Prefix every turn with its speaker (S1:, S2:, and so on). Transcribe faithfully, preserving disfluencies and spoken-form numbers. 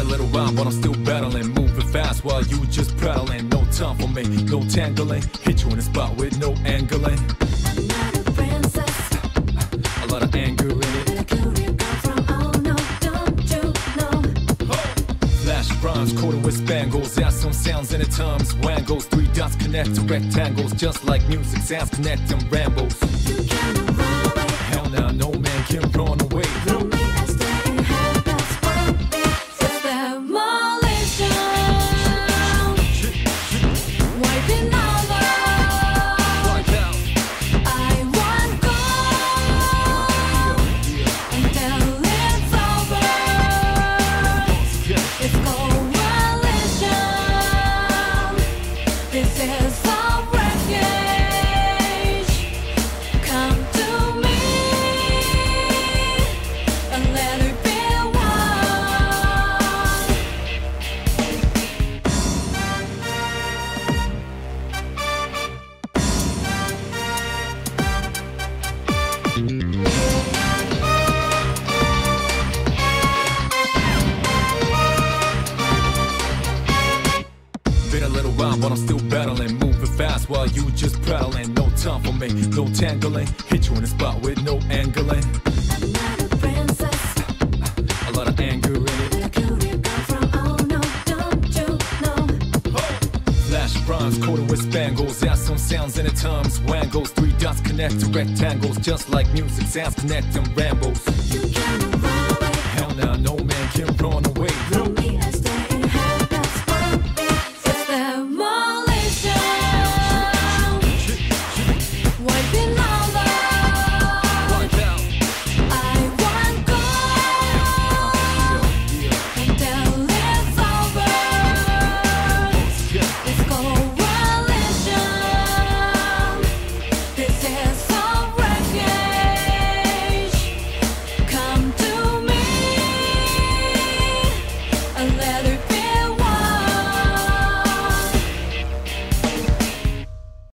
S1: little while, but I'm still battling. Moving fast while you just prattling. No time for me, no tangling. Hit you in the spot with no angling.
S2: I'm not a princess.
S1: A lot of anger in it.
S2: Where could you come from? Oh no, don't you know?
S1: Flash rhymes coated with spangles. Add some sounds in the terms. Wangles, three dots connect to rectangles. Just like music sounds connect them rambles.
S2: You cannot run away
S1: Hell nah, no man can run away.
S2: from me. I stay in heaven's one beat. It's demolition. Wiping over.
S1: Wipe out.
S2: I want gold until it's over. It's coalition. This is our refuge. Come to me and let it be
S1: Been a little while, but I'm still battling. Moving fast while you just prattling. No time for me, no tangling. Hit you in the spot with no angling.
S2: I'm not a princess.
S1: A lot of anger in it.
S2: Where could you come from? Oh no, don't you know?
S1: Flash rhymes coated with spangles. Add some sounds in the terms. Wangles, three dots connect to rectangles. Just like music sounds connect them rambles.
S2: You cannot run away
S1: Hell nah, no man can run away.